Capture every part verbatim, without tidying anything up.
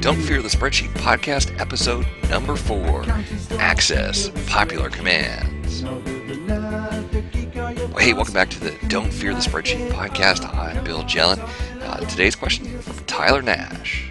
Don't Fear the Spreadsheet podcast, episode number four, Access Popular Commands. Well, hey, welcome back to the Don't Fear the Spreadsheet podcast. I'm Bill Jelen. Uh, today's question from Tyler Nash.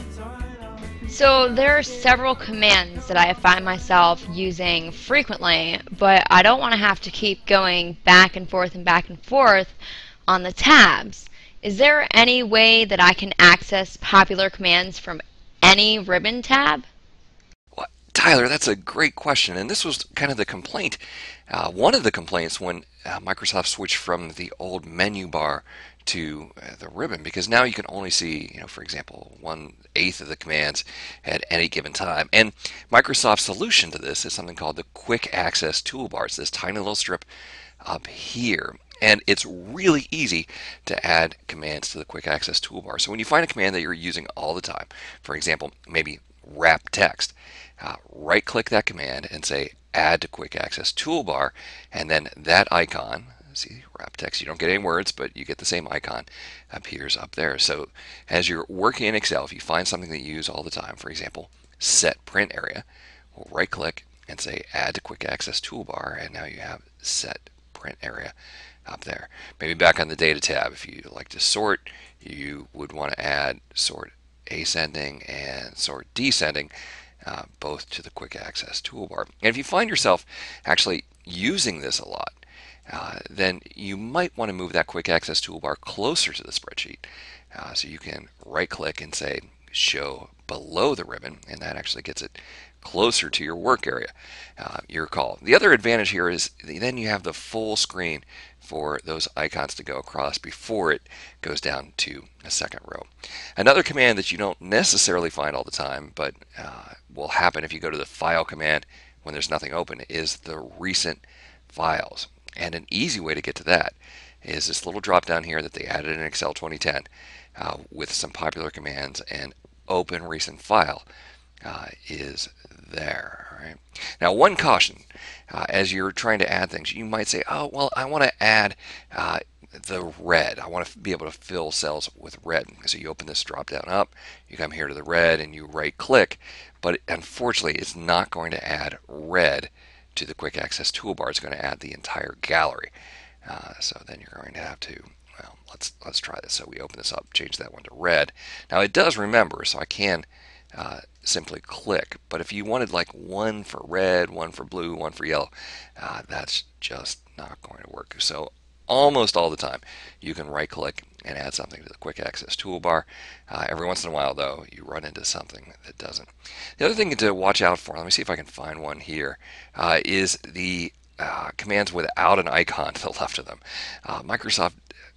So there are several commands that I find myself using frequently, but I don't want to have to keep going back and forth and back and forth on the tabs. Is there any way that I can access popular commands from any ribbon tab? Well, Tyler, that's a great question, and this was kind of the complaint. Uh, one of the complaints when uh, Microsoft switched from the old menu bar to uh, the ribbon, because now you can only see, you know, for example, one eighth of the commands at any given time. And Microsoft's solution to this is something called the Quick Access Toolbar. It's this tiny little strip up here. And it's really easy to add commands to the Quick Access Toolbar. So when you find a command that you're using all the time, for example, maybe wrap text, uh, right-click that command and say Add to Quick Access Toolbar, and then that icon, see, wrap text, you don't get any words, but you get the same icon, appears up there. So as you're working in Excel, if you find something that you use all the time, for example, Set Print Area, we'll right-click and say Add to Quick Access Toolbar, and now you have Set Print Area up there. Maybe back on the Data tab, if you like to sort, you would want to add Sort Ascending and Sort Descending, uh, both to the Quick Access Toolbar. And if you find yourself actually using this a lot, uh, then you might want to move that Quick Access Toolbar closer to the spreadsheet. Uh, so you can right-click and say Show Below the ribbon, and that actually gets it closer to your work area, uh, your call. The other advantage here is then you have the full screen for those icons to go across before it goes down to a second row. Another command that you don't necessarily find all the time, but uh, will happen if you go to the File command when there's nothing open, is the Recent Files. And an easy way to get to that is this little drop down here that they added in Excel twenty ten uh, with some popular commands, and Open Recent File uh, is there. Right? Now, one caution, uh, as you're trying to add things, you might say, oh, well, I want to add uh, the red. I want to be able to fill cells with red. So you open this drop down up, you come here to the red and you right click, but unfortunately it's not going to add red to the Quick Access Toolbar. It's going to add the entire gallery. Uh, so then you're going to have to, well, let's, let's try this. So we open this up, change that one to red. Now it does remember, so I can Uh, simply click, but if you wanted like one for red, one for blue, one for yellow, uh, that's just not going to work. So almost all the time you can right click and add something to the Quick Access Toolbar. Uh, every once in a while though you run into something that doesn't. The other thing to watch out for, let me see if I can find one here, uh, is the uh, commands without an icon to the left of them. Uh, Microsoft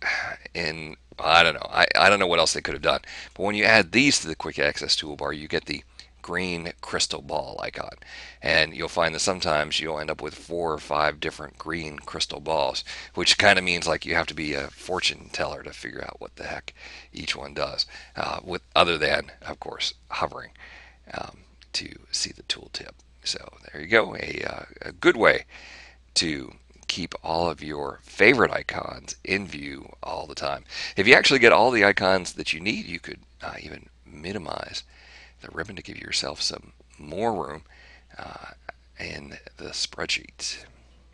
in I don't know. I, I don't know what else they could have done. But when you add these to the Quick Access Toolbar, you get the green crystal ball icon. And you'll find that sometimes you'll end up with four or five different green crystal balls, which kind of means like you have to be a fortune teller to figure out what the heck each one does, uh, with other than, of course, hovering um, to see the tooltip. So there you go. A, uh, a good way to keep all of your favorite icons in view all the time. If you actually get all the icons that you need, you could uh, even minimize the ribbon to give yourself some more room uh, in the spreadsheet.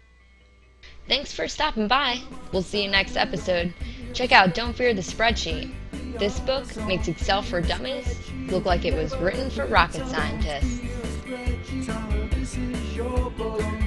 Thanks for stopping by. We'll see you next episode. Check out Don't Fear the Spreadsheet. This book makes Excel for Dummies look like it was written for rocket scientists.